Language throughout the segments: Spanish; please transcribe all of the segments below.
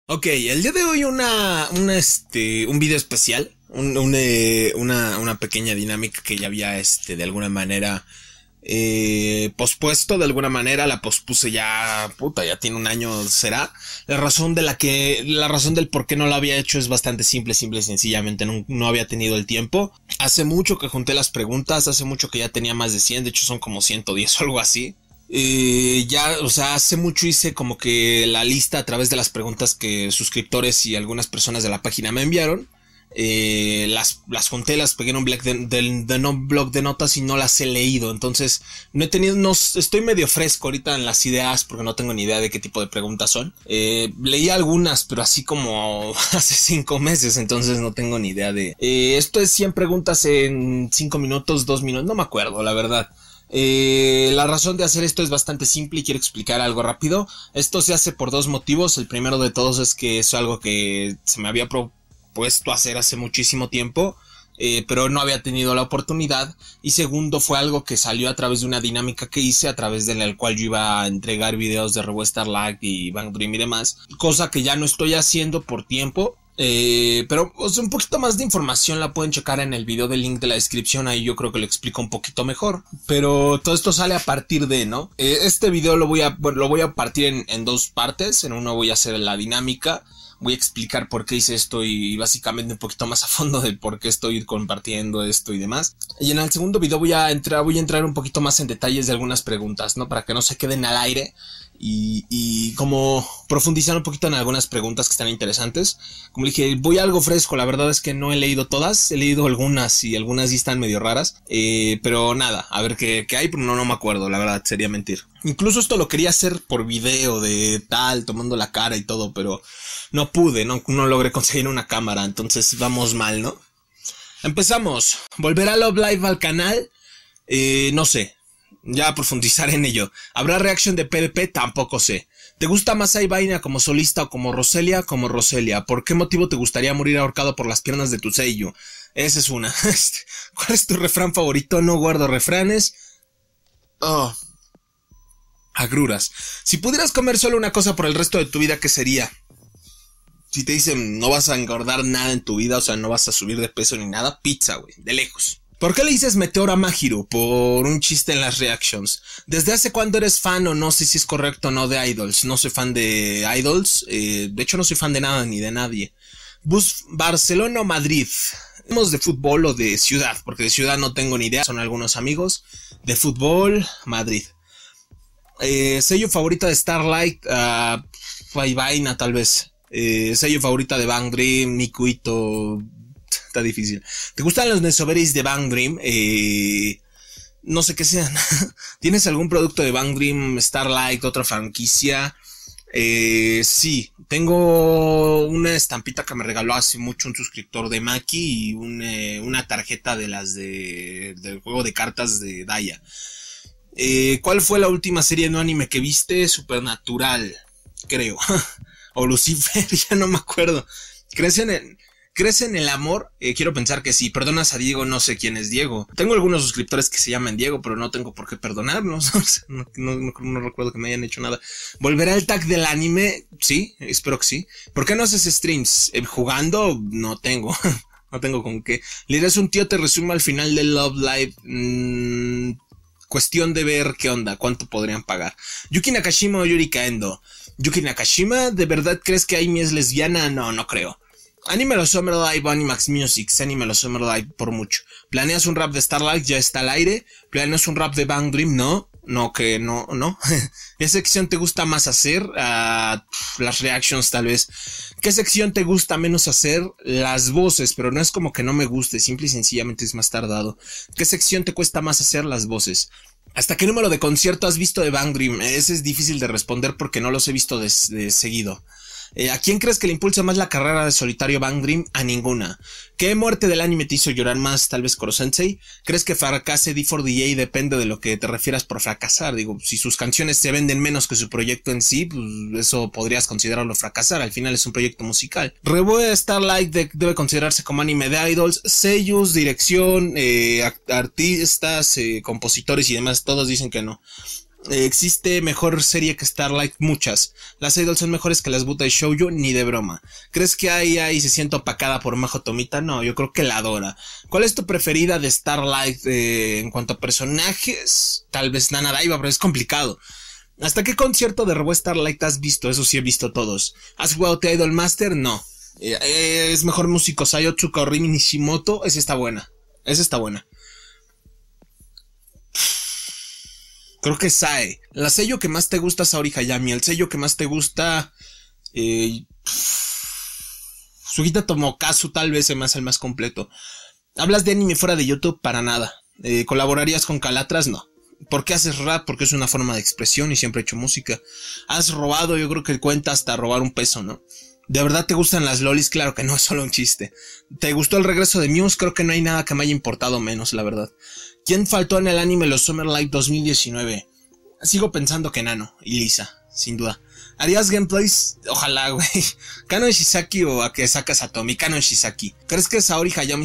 Ok, el día de hoy un video especial, una pequeña dinámica que ya había, de alguna manera, pospuesto, de alguna manera, la pospuse ya, ya tiene un año, será. La razón del por qué no lo había hecho es bastante simple y sencillamente no había tenido el tiempo. Hace mucho que junté las preguntas, hace mucho que ya tenía más de 100, de hecho son como 110 o algo así. Hace mucho hice como que la lista a través de las preguntas que suscriptores y algunas personas de la página me enviaron. Las junté, las pegué en un blog de notas y no las he leído. Entonces, estoy medio fresco ahorita en las ideas porque no tengo ni idea de qué tipo de preguntas son. Leí algunas, pero así como hace 5 meses, entonces no tengo ni idea de... esto es 100 preguntas en 5 minutos, 2 minutos, no me acuerdo, la verdad. La razón de hacer esto es bastante simple y quiero explicar algo rápido. Esto se hace por 2 motivos. El primero de todos es que es algo que se me había propuesto hacer hace muchísimo tiempo, pero no había tenido la oportunidad. Y segundo, fue algo que salió a través de una dinámica que hice, a través de la cual yo iba a entregar videos de Revo Starlight y Bang Dream y demás, cosa que ya no estoy haciendo por tiempo. Pero un poquito más de información la pueden checar en el video del link de la descripción. Ahí yo creo que lo explico un poquito mejor. Pero todo esto sale a partir de, ¿no? Este video lo voy a partir en 2 partes. En uno voy a hacer la dinámica. Voy a explicar por qué hice esto y básicamente un poquito más a fondo de por qué estoy compartiendo esto y demás. Y en el segundo video voy a entrar un poquito más en detalles de algunas preguntas, ¿no? Para que no se queden al aire y como profundizar un poquito en algunas preguntas que están interesantes. Como dije, voy a algo fresco, la verdad es que no he leído todas, he leído algunas y algunas sí están medio raras. Pero nada, a ver qué hay, pero no me acuerdo, la verdad, sería mentir. Incluso esto lo quería hacer por video de tal, tomando la cara y todo, pero no pude, no logré conseguir una cámara, entonces vamos mal, ¿no? Empezamos. ¿Volverá Love Live al canal? No sé. Ya profundizar en ello. ¿Habrá reacción de PvP? Tampoco sé. ¿Te gusta más Aivaina como solista o como Roselia? Como Roselia. ¿Por qué motivo te gustaría morir ahorcado por las piernas de tu sello? Esa es una. ¿Cuál es tu refrán favorito? No guardo refranes. Agruras. Si pudieras comer solo una cosa por el resto de tu vida, ¿qué sería? Si te dicen no vas a engordar nada en tu vida, o sea, no vas a subir de peso ni nada, pizza, güey, de lejos. ¿Por qué le dices Meteor a Mahiro? Por un chiste en las reactions. ¿Desde hace cuándo eres fan o no sé si es correcto o no de idols? No soy fan de idols, de hecho no soy fan de nada ni de nadie. Barcelona o Madrid. Hablamos de fútbol o de ciudad, porque de ciudad no tengo ni idea, son algunos amigos. De fútbol, Madrid. Sello favorita de Starlight, Vaina tal vez. Sello favorita de Bang Dream, Mikuito. Está difícil. ¿Te gustan los Nesoberis de Bang Dream? No sé qué sean. ¿Tienes algún producto de Bang Dream, Starlight, otra franquicia? Sí, tengo una estampita que me regaló hace mucho un suscriptor de Maki y una tarjeta de las del juego de cartas de Daya. ¿Cuál fue la última serie no anime que viste? Supernatural, creo. O Lucifer, ya no me acuerdo. ¿Crees en el amor? Quiero pensar que sí. ¿Perdonas a Diego? No sé quién es Diego. Tengo algunos suscriptores que se llaman Diego, pero no tengo por qué perdonarlos. No recuerdo que me hayan hecho nada. ¿Volverá el tag del anime? Sí, espero que sí. ¿Por qué no haces streams? ¿Jugando? No tengo. No tengo con qué. ¿Le dirás un tío te resume al final del Love Live? Cuestión de ver qué onda, cuánto podrían pagar. Yuki Nakashima o Yurika Endo. Yuki Nakashima, ¿de verdad crees que Amy es lesbiana? No creo. Anime los Summer Live, Animax Music, Anime los Summer Live por mucho. ¿Planeas un rap de Starlight? Ya está al aire. ¿Planeas un rap de Bang Dream? No. ¿Qué sección te gusta más hacer? Las reactions tal vez. ¿Qué sección te gusta menos hacer? Las voces, pero no es como que no me guste, simple y sencillamente es más tardado. ¿Qué sección te cuesta más hacer? Las voces. ¿Hasta qué número de concierto has visto de Bang Dream? Ese es difícil de responder porque no los he visto de seguido. ¿A quién crees que le impulsa más la carrera de solitario Bang Dream? A ninguna. ¿Qué muerte del anime te hizo llorar más? Tal vez Koro Sensei. ¿Crees que fracase D4DJ? Depende de lo que te refieras por fracasar. Digo, si sus canciones se venden menos que su proyecto en sí, pues eso podrías considerarlo fracasar. Al final es un proyecto musical. Revo Starlight debe considerarse como anime de idols. Seiyus, dirección, artistas, compositores y demás, todos dicen que no. Existe mejor serie que Starlight, muchas. Las idols son mejores que las Butai Shoujo, ni de broma. ¿Crees que Ai se siente opacada por Majo Tomita? No, yo creo que la adora. ¿Cuál es tu preferida de Starlight en cuanto a personajes? Tal vez Nana Daiba, pero es complicado. ¿Hasta qué concierto de Revo Starlight has visto? Eso sí he visto todos. ¿Has jugado The Idol Master? No. Es mejor músico Sayotsuka o Rimi Nishimoto. Esa está buena. Esa está buena. Creo que Sae. La sello que más te gusta es Saori Hayami. El sello que más te gusta... Sugita Tomokazu tal vez se me hace el más completo. ¿Hablas de anime fuera de YouTube? Para nada. ¿Colaborarías con Calatras? No. ¿Por qué haces rap? Porque es una forma de expresión y siempre he hecho música. ¿Has robado? Yo creo que cuenta hasta robar un peso, ¿no? ¿De verdad te gustan las lolis? Claro que no, es solo un chiste. ¿Te gustó el regreso de Muse? Creo que no hay nada que me haya importado menos, la verdad. ¿Quién faltó en el anime Los Summer Light 2019? Sigo pensando que Nano y Lisa, sin duda. ¿Harías gameplays? Ojalá, güey. ¿Kano Ishizaki o Akesaka Satomi? Kano Ishizaki. ¿Crees que Saori Hayami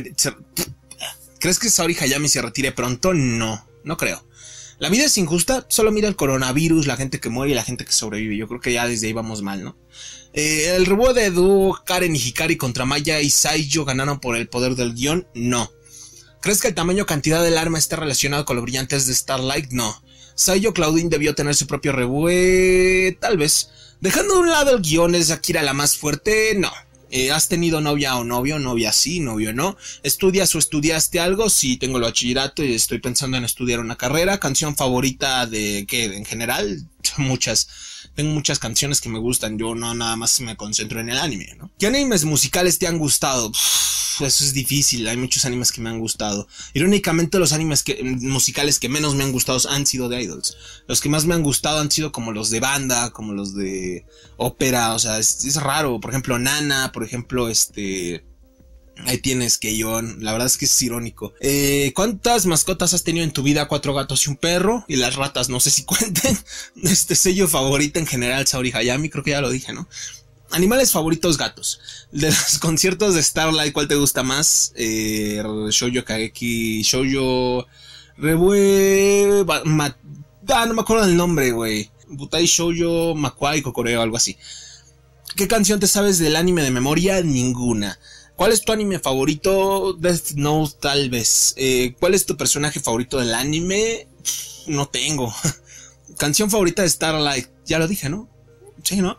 ¿Crees que Saori Hayami se retire pronto? No, no creo. ¿La vida es injusta? Solo mira el coronavirus, la gente que muere y la gente que sobrevive. Yo creo que ya desde ahí vamos mal, ¿no? ¿El reboot de dúo Karen y Hikari contra Maya y Saiyo ganaron por el poder del guión? No. ¿Crees que el tamaño o cantidad del arma está relacionado con los brillantes de Starlight? No. Saiyo Claudine debió tener su propio reboot, tal vez. Dejando de un lado el guión, ¿es Akira la más fuerte? No. ¿Has tenido novia o novio? Novia sí, novio no. ¿Estudias o estudiaste algo? Sí, tengo el bachillerato y estoy pensando en estudiar una carrera. ¿Canción favorita de qué? ¿En general? Muchas. Tengo muchas canciones que me gustan. Yo no nada más me concentro en el anime, ¿no? ¿Qué animes musicales te han gustado? Eso es difícil. Hay muchos animes que me han gustado. Irónicamente, los animes musicales que menos me han gustado han sido de idols. Los que más me han gustado han sido como los de banda, como los de ópera. O sea, es raro. Por ejemplo, Nana, por ejemplo, ahí tienes Keion. La verdad es que es irónico. ¿Cuántas mascotas has tenido en tu vida? 4 gatos y un perro. Y las ratas no sé si cuenten. Sello favorita en general Saori Hayami. Creo que ya lo dije, ¿no? Animales favoritos, gatos. De los conciertos de Starlight, ¿cuál te gusta más? Shoujo Kageki, Shoujo Rebue... no me acuerdo del nombre, güey. Butai Shoujo Makwai Kokoreo, algo así. ¿Qué canción te sabes del anime de memoria? Ninguna. ¿Cuál es tu anime favorito? Death Note, tal vez. ¿Cuál es tu personaje favorito del anime? No tengo. Canción favorita de Starlight. Ya lo dije, ¿no? Sí, ¿no?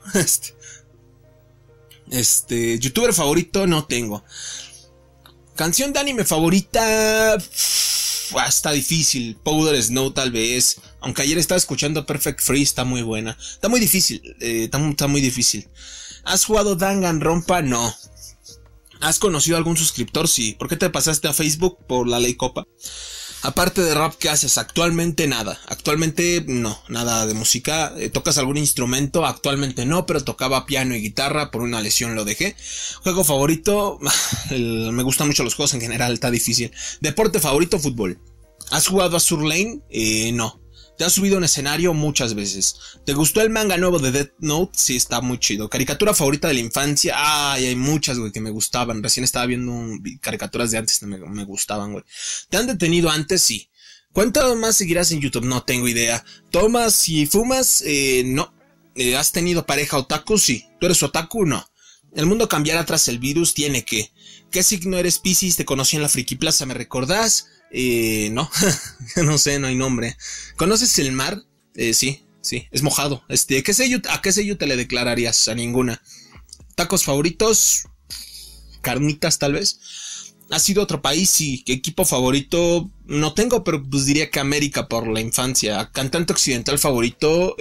Youtuber favorito no tengo. Canción de anime favorita... está difícil. Powder Snow tal vez. Aunque ayer estaba escuchando Perfect Free, está muy buena. Está muy difícil. Está muy difícil. ¿Has jugado Danganronpa? No. ¿Has conocido a algún suscriptor? Sí. ¿Por qué te pasaste a Facebook? Por la ley Copa. Aparte de rap, ¿qué haces? Actualmente nada. Actualmente no, nada de música. ¿Tocas algún instrumento? Actualmente no, pero tocaba piano y guitarra. Por una lesión lo dejé. Juego favorito... me gustan mucho los juegos en general, está difícil. Deporte favorito, fútbol. ¿Has jugado a Azur Lane? No. ¿Te has subido a un escenario? Muchas veces. ¿Te gustó el manga nuevo de Death Note? Sí, está muy chido. ¿Caricatura favorita de la infancia? Ay, hay muchas, güey, que me gustaban. Recién estaba viendo caricaturas de antes que me gustaban, güey. ¿Te han detenido antes? Sí. ¿Cuánto más seguirás en YouTube? No tengo idea. ¿Tomas y fumas? No. ¿Has tenido pareja otaku? Sí. ¿Tú eres otaku? No. ¿El mundo cambiará tras el virus? Tiene que. ¿Qué signo eres, Piscis? Te conocí en la Friki Plaza, ¿me recordás? No. No sé, no hay nombre. ¿Conoces el mar? Sí, es mojado. ¿A qué sello te le declararías? A ninguna. ¿Tacos favoritos? Carnitas, tal vez. ¿Has ido a otro país? Sí. ¿Qué equipo favorito? No tengo, pero pues diría que América por la infancia. ¿Cantante occidental favorito?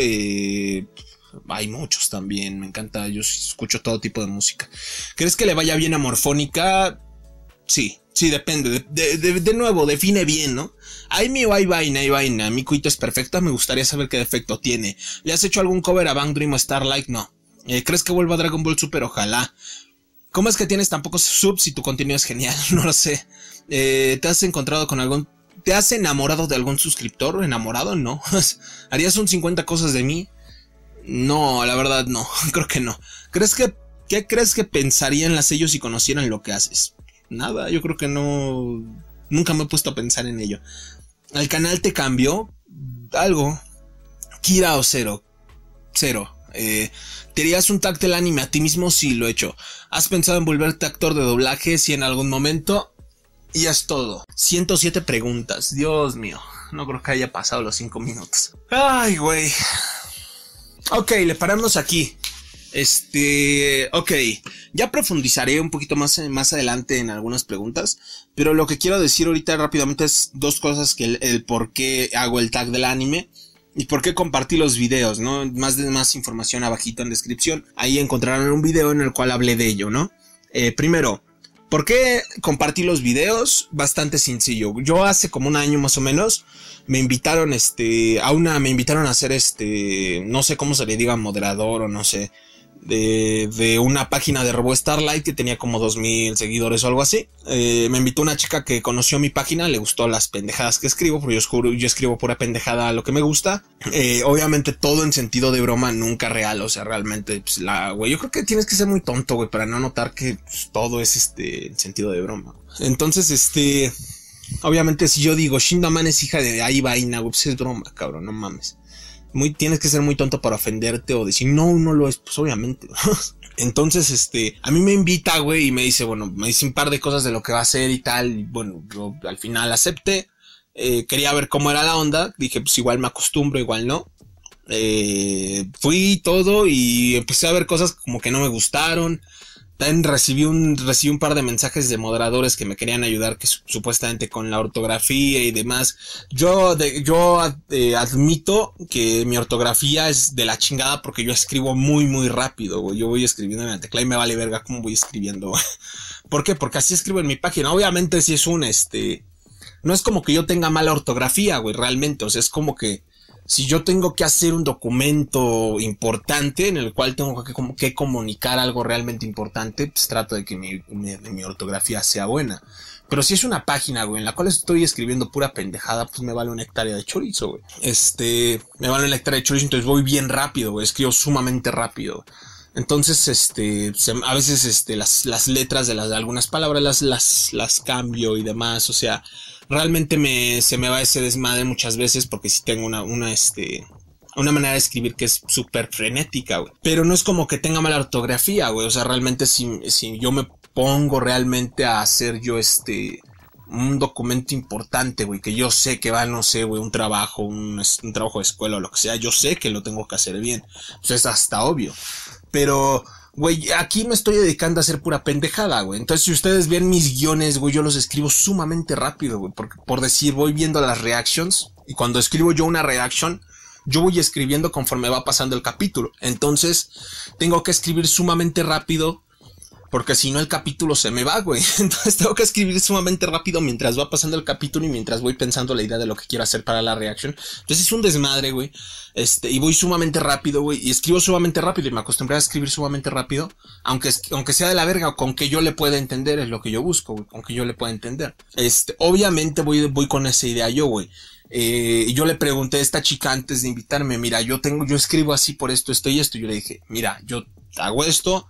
Hay muchos también, me encanta, yo escucho todo tipo de música. ¿Crees que le vaya bien a Morfónica? Sí, depende, de nuevo, define bien, ¿no? Aimi o hay vaina, mi cuito es perfecta, me gustaría saber qué defecto tiene. ¿Le has hecho algún cover a Bang Dream o Starlight? No. ¿Crees que vuelva a Dragon Ball Super? Ojalá. ¿Cómo es que tienes tan pocos subs si tu contenido es genial? No lo sé. ¿Te has encontrado con algún... ¿Te has enamorado de algún suscriptor? ¿Enamorado? No. ¿Harías un 50 cosas de mí? No, la verdad no, creo que no. ¿Qué crees que pensarían las sellos si conocieran lo que haces? Nada, yo creo que no. Nunca me he puesto a pensar en ello. ¿El canal te cambió? Algo. Kira o cero. Cero. ¿Te harías un tag del anime a ti mismo? Sí, lo he hecho. ¿Has pensado en volverte actor de doblaje? Sí, en algún momento. Y es todo. 107 preguntas. Dios mío. No creo que haya pasado los 5 minutos. Ay, güey. Ok, le paramos aquí. Ok. Ya profundizaré un poquito más adelante en algunas preguntas. Pero lo que quiero decir ahorita rápidamente es dos cosas: que el por qué hago el tag del anime y por qué compartí los videos, ¿no? Más información abajito en descripción. Ahí encontrarán un video en el cual hablé de ello, ¿no? Primero, ¿por qué compartí los videos? Bastante sencillo. Yo hace como un año más o menos me invitaron me invitaron a ser no sé cómo se le diga, moderador o no sé, de una página de Robo Starlight que tenía como 2000 seguidores o algo así. Me invitó una chica que conoció mi página, le gustó las pendejadas que escribo, porque yo escribo pura pendejada a lo que me gusta. Obviamente todo en sentido de broma, nunca real, o sea, realmente, pues, güey, yo creo que tienes que ser muy tonto, güey, para no notar que pues, todo es en sentido de broma. Entonces, obviamente si yo digo, Shindaman es hija de Aiba Ina, güey, pues es broma, cabrón, no mames. Tienes que ser muy tonto para ofenderte o decir, no lo es, pues obviamente. Entonces, a mí me invita, güey, y me dice un par de cosas de lo que va a hacer y tal. Y bueno, yo al final acepté. Quería ver cómo era la onda. Dije, pues igual me acostumbro, igual no. Fui todo y empecé a ver cosas como que no me gustaron. También recibí un par de mensajes de moderadores que me querían ayudar, que supuestamente con la ortografía y demás. Yo admito que mi ortografía es de la chingada porque yo escribo muy muy rápido, güey. Yo voy escribiendo en la tecla y me vale verga cómo voy escribiendo, güey. ¿Por qué? Porque así escribo en mi página. Obviamente si es no es como que yo tenga mala ortografía, güey, realmente. O sea, es como que si yo tengo que hacer un documento importante en el cual tengo que comunicar algo realmente importante, pues trato de que mi ortografía sea buena. Pero si es una página, güey, en la cual estoy escribiendo pura pendejada, pues me vale una hectárea de chorizo, güey. Me vale una hectárea de chorizo, entonces voy bien rápido, güey, escribo sumamente rápido. Entonces, a veces, las letras de algunas palabras las cambio y demás, o sea, realmente se me va ese desmadre muchas veces porque sí tengo una manera de escribir que es súper frenética, güey. Pero no es como que tenga mala ortografía, güey, o sea, realmente si yo me pongo realmente a hacer yo un documento importante, güey, que yo sé que va, no sé, güey, un trabajo de escuela o lo que sea, yo sé que lo tengo que hacer bien, pues es hasta obvio. Pero, güey, aquí me estoy dedicando a hacer pura pendejada, güey. Entonces, si ustedes ven mis guiones, güey, yo los escribo sumamente rápido, güey. Por decir, voy viendo las reactions. Y cuando escribo yo una reaction, yo voy escribiendo conforme va pasando el capítulo. Entonces, tengo que escribir sumamente rápido, porque si no el capítulo se me va, güey. Entonces tengo que escribir sumamente rápido mientras va pasando el capítulo y mientras voy pensando la idea de lo que quiero hacer para la reaction. Entonces es un desmadre, güey. Y voy sumamente rápido, güey. Y escribo sumamente rápido y me acostumbré a escribir sumamente rápido. Aunque sea de la verga, o con que yo le pueda entender, es lo que yo busco, güey. Con que yo le pueda entender. Obviamente voy con esa idea yo, güey. Y yo le pregunté a esta chica antes de invitarme, mira, yo escribo así por esto y esto. Y yo le dije, mira, yo hago esto.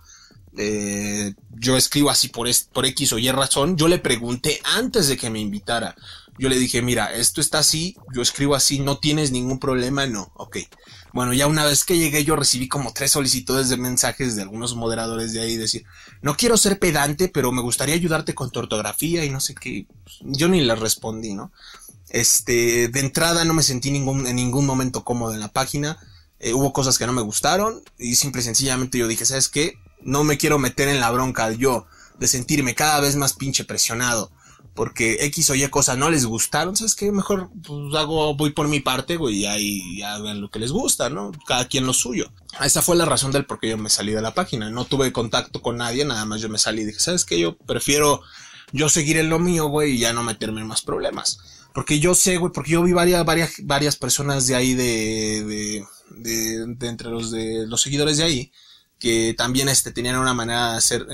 Yo escribo así por X o Y razón. Yo le pregunté antes de que me invitara. Yo le dije, mira, esto está así, yo escribo así, ¿no tienes ningún problema? No, ok. Bueno, ya una vez que llegué yo recibí como 3 solicitudes de mensajes de algunos moderadores de ahí, decir, no quiero ser pedante, pero me gustaría ayudarte con tu ortografía y no sé qué. Yo ni les respondí, ¿no? De entrada no me sentí en ningún momento cómodo en la página. Hubo cosas que no me gustaron y simple y sencillamente yo dije, ¿sabes qué? No me quiero meter en la bronca yo de sentirme cada vez más pinche presionado porque X o Y cosas no les gustaron. ¿Sabes qué? Mejor pues voy por mi parte, güey, y ahí hagan lo que les gusta, ¿no? Cada quien lo suyo. Esa fue la razón del por qué yo me salí de la página. No tuve contacto con nadie, nada más yo me salí y dije, ¿sabes qué? Yo prefiero seguir en lo mío, güey, y ya no meterme en más problemas. Porque yo sé, güey, porque yo vi varias personas de ahí de entre los seguidores de ahí, que también tenían una manera de hacer,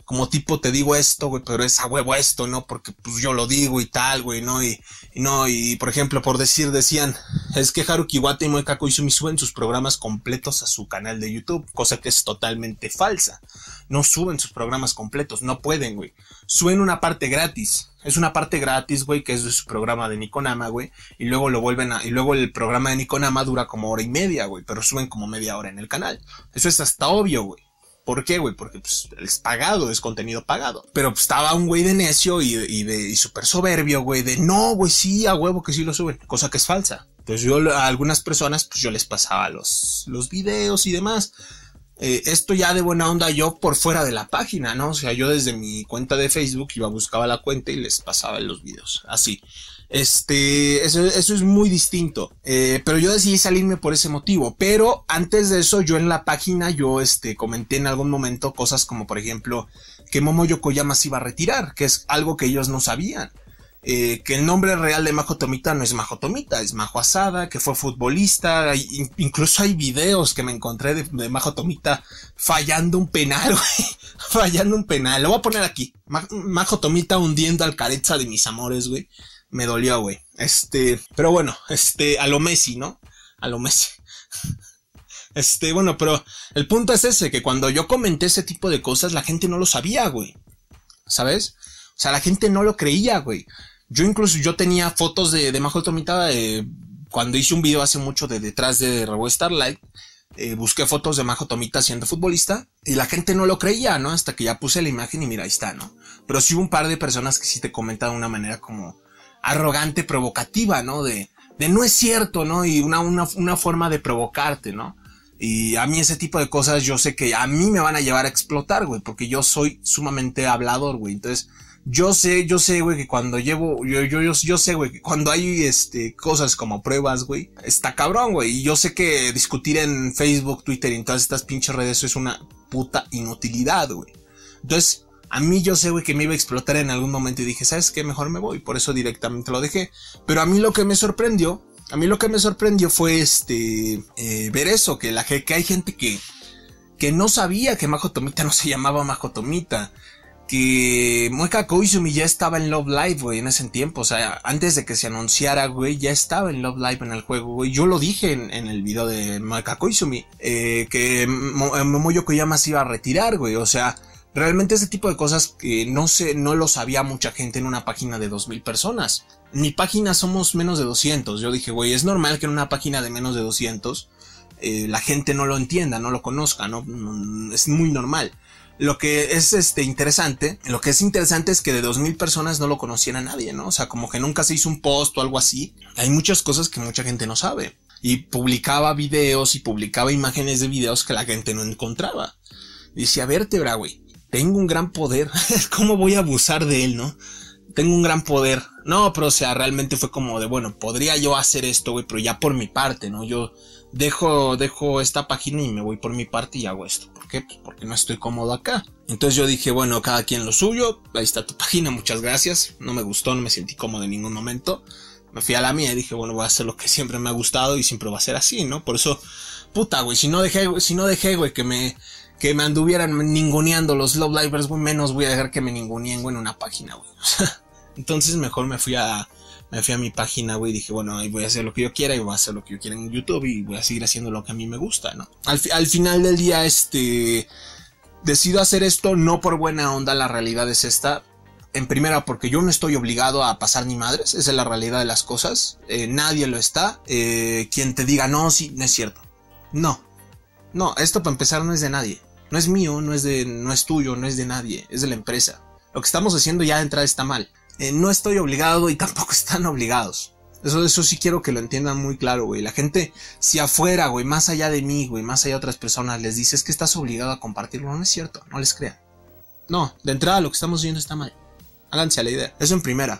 como tipo te digo esto, güey, pero es a huevo esto, ¿no? Porque pues yo lo digo y tal, güey, ¿no? Y por ejemplo, por decían, es que Haruki Iwata y Moeka Koizumi suben sus programas completos a su canal de YouTube, cosa que es totalmente falsa. No suben sus programas completos, no pueden, güey. Suben una parte gratis. Es una parte gratis, güey, que es de su programa de Nikonama, güey. Y luego y luego el programa de Nikonama dura como 1:30, güey. Pero suben como media hora en el canal. Eso es hasta obvio, güey. ¿Por qué, güey? Porque pues es pagado, es contenido pagado. Pero pues estaba un güey de necio y súper soberbio, güey, de no, güey, sí, a huevo que sí lo suben. Cosa que es falsa. Entonces yo a algunas personas, pues yo les pasaba los videos y demás. Esto ya de buena onda yo por fuera de la página, ¿no? O sea, yo desde mi cuenta de Facebook buscaba la cuenta y les pasaba los videos, así. Eso es muy distinto, pero yo decidí salirme por ese motivo. Pero antes de eso, yo en la página, comenté en algún momento cosas como, por ejemplo, que Momo Yokoyama se iba a retirar, que es algo que ellos no sabían. Que el nombre real de Majo Tomita no es Majo Tomita, es Majo Asada, que fue futbolista. Incluso hay videos que me encontré de Majo Tomita fallando un penal, güey. Fallando un penal. Lo voy a poner aquí. Majo Tomita hundiendo al Carezza de mis amores, güey. Me dolió, güey. Pero bueno, a lo Messi, ¿no? A lo Messi. Bueno, pero el punto es ese, que cuando yo comenté ese tipo de cosas, la gente no lo sabía, güey. ¿Sabes? O sea, la gente no lo creía, güey. Yo tenía fotos de Majo Tomita, cuando hice un video hace mucho de detrás de Rebo Starlight, busqué fotos de Majo Tomita siendo futbolista y la gente no lo creía, ¿no? Hasta que ya puse la imagen y mira, ahí está, ¿no? Pero sí hubo un par de personas que sí te comentan de una manera como arrogante, provocativa, ¿no? De no es cierto, ¿no? Y una forma de provocarte, ¿no? Y a mí ese tipo de cosas yo sé que a mí me van a llevar a explotar, güey, porque yo soy sumamente hablador, güey. Entonces, yo sé, güey, que cuando yo sé, güey, que cuando hay, cosas como pruebas, güey, está cabrón, güey. Y yo sé que discutir en Facebook, Twitter y en todas estas pinches redes es una puta inutilidad, güey. Entonces, a mí yo sé, güey, que me iba a explotar en algún momento y dije, ¿sabes qué? Mejor me voy. Por eso directamente lo dejé. Pero a mí lo que me sorprendió fue ver eso, que hay gente que no sabía que Majo Tomita no se llamaba Majo Tomita. Que Moeka Koizumi ya estaba en Love Live, güey, en ese tiempo. O sea, antes de que se anunciara, güey, ya estaba en Love Live en el juego, güey. Yo lo dije en el video de Moeka Koizumi, que Momo Yokoyama se iba a retirar, güey. O sea, realmente ese tipo de cosas que no lo sabía mucha gente en una página de 2000 personas. En mi página somos menos de 200. Yo dije, güey, es normal que en una página de menos de 200 la gente no lo entienda, no lo conozca, ¿no? Es muy normal. Lo que es interesante es que de 2000 personas no lo conocían a nadie, ¿no? O sea, como que nunca se hizo un post o algo así. Hay muchas cosas que mucha gente no sabe. Y publicaba videos y publicaba imágenes de videos que la gente no encontraba. Y decía, vértebra, güey, tengo un gran poder. ¿Cómo voy a abusar de él, no? Tengo un gran poder. No, pero o sea, realmente fue como de, bueno, podría yo hacer esto, güey, pero ya por mi parte, ¿no? Yo dejo esta página y me voy por mi parte y hago esto. ¿Por qué? Pues porque no estoy cómodo acá. Entonces yo dije, bueno, cada quien lo suyo. Ahí está tu página, muchas gracias. No me gustó, no me sentí cómodo en ningún momento. Me fui a la mía y dije, bueno, voy a hacer lo que siempre me ha gustado y siempre va a ser así, ¿no? Por eso, puta, güey, si no dejé, güey, que me anduvieran ninguneando los Love Livers, güey, menos voy a dejar que me ninguneen, güey, en una página, güey. Entonces mejor me fui a mi página, güey, y dije, bueno, ahí voy a hacer lo que yo quiera y voy a hacer lo que yo quiera en YouTube y voy a seguir haciendo lo que a mí me gusta, ¿no? Al final del día, decido hacer esto no por buena onda, la realidad es esta. En primera, porque yo no estoy obligado a pasar ni madres, esa es la realidad de las cosas. Nadie lo está. Quien te diga, no, sí, no es cierto. No, esto para empezar no es de nadie. No es mío, no es tuyo, no es de nadie, es de la empresa. Lo que estamos haciendo ya de entrada está mal. No estoy obligado y tampoco están obligados. Eso sí quiero que lo entiendan muy claro, güey. La gente, si afuera, güey, más allá de mí, güey, más allá de otras personas, les dices que estás obligado a compartirlo, no es cierto, no les crean. No, de entrada lo que estamos haciendo está mal. Háganse a la idea. Eso en primera.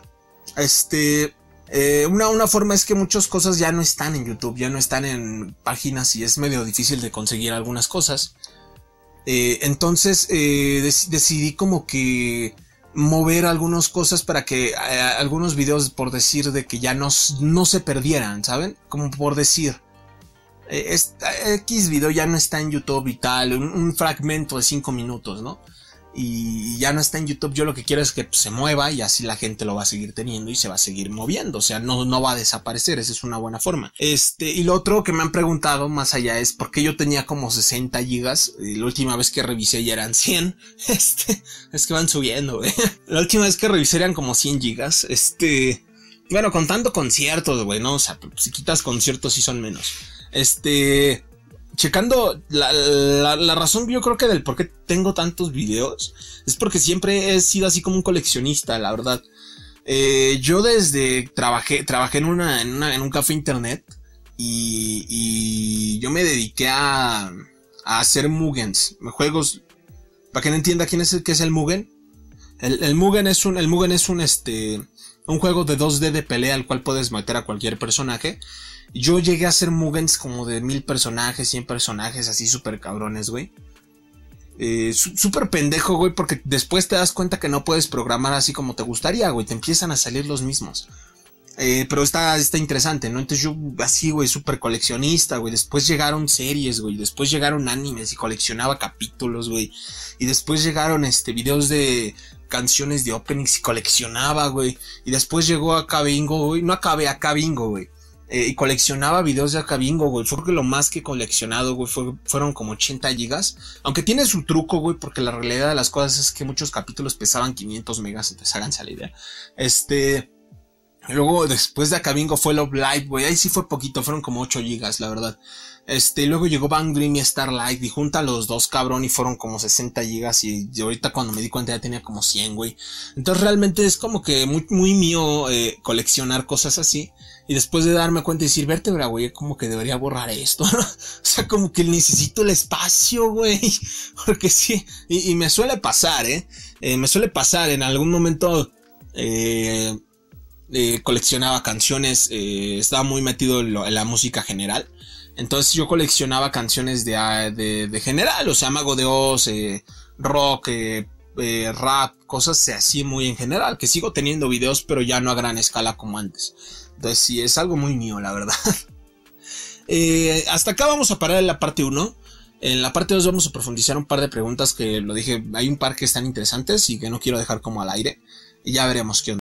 Una forma es que muchas cosas ya no están en YouTube, ya no están en páginas y es medio difícil de conseguir algunas cosas. Entonces decidí como que mover algunas cosas para que algunos videos, por decir, de que ya no se perdieran, ¿saben? Como por decir, X video ya no está en YouTube y tal, un fragmento de 5 minutos, ¿no? y ya no está en YouTube, yo lo que quiero es que pues, se mueva y así la gente lo va a seguir teniendo y se va a seguir moviendo, o sea, no va a desaparecer, esa es una buena forma. Y lo otro que me han preguntado más allá es por qué yo tenía como 60 gigas, y la última vez que revisé ya eran 100, es que van subiendo, güey. La última vez que revisé eran como 100 gigas, bueno, contando conciertos, güey, ¿no? O sea, si quitas conciertos sí son menos. Checando la razón, yo creo que del por qué tengo tantos videos es porque siempre he sido así como un coleccionista, la verdad. Yo desde trabajé en un café internet y yo me dediqué a hacer Mugens, juegos. Para que no entienda qué es el Mugen. El Mugen es un juego de 2D de pelea al cual puedes meter a cualquier personaje. Yo llegué a hacer Mugens como de 1000 personajes, 100 personajes, así súper cabrones, güey. Súper pendejo, güey, porque después te das cuenta que no puedes programar así como te gustaría, güey. Te empiezan a salir los mismos. Pero está interesante, ¿no? Entonces yo así, güey, súper coleccionista, güey. Después llegaron series, güey. Después llegaron animes y coleccionaba capítulos, güey. Y después llegaron videos de canciones de openings y coleccionaba, güey. Y después llegó Acá Bingo, güey. No acabé Acá Bingo, güey. Y coleccionaba videos de Acá Bingo, güey. Fue porque lo más que he coleccionado, güey, fueron como 80 gigas. Aunque tiene su truco, güey, porque la realidad de las cosas es que muchos capítulos pesaban 500 megas. Entonces háganse la idea. Luego, después de Acá Bingo fue Love Live, güey. Ahí sí fue poquito, fueron como 8 gigas, la verdad. Luego llegó Bang Dream y Starlight. Y junta los dos, cabrón, y fueron como 60 gigas. Y ahorita cuando me di cuenta ya tenía como 100, güey. Entonces realmente es como que muy, muy mío coleccionar cosas así. Y después de darme cuenta y decir, vértebra, güey, como que debería borrar esto, ¿no? O sea, como que necesito el espacio, güey. Porque sí, y me suele pasar, me suele pasar en algún momento. Coleccionaba canciones, estaba muy metido en la música general. Entonces yo coleccionaba canciones de general, o sea, Mago de Oz, rock, rap, cosas así muy en general, que sigo teniendo videos, pero ya no a gran escala como antes. Entonces sí, es algo muy mío, la verdad. Hasta acá vamos a parar en la parte 1. En la parte 2 vamos a profundizar un par de preguntas que lo dije, hay un par que están interesantes y que no quiero dejar como al aire. Y ya veremos qué onda.